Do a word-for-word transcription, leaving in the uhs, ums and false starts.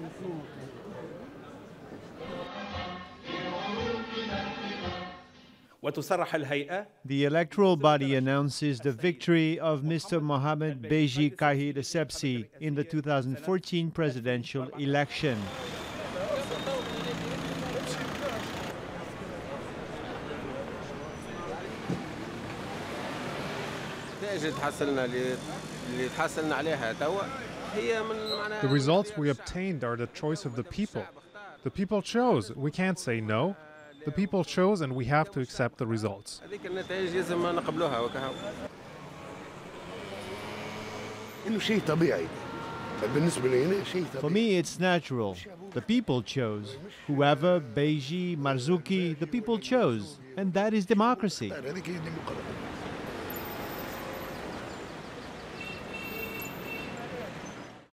The electoral body announces the victory of Mister Mohamed Beji Caid Essebsi in the two thousand fourteen presidential election. The results we obtained are the choice of the people. The people chose. We can't say no. The people chose, and we have to accept the results. For me, it's natural. The people chose. Whoever, Beji, Marzouki, the people chose. And that is democracy.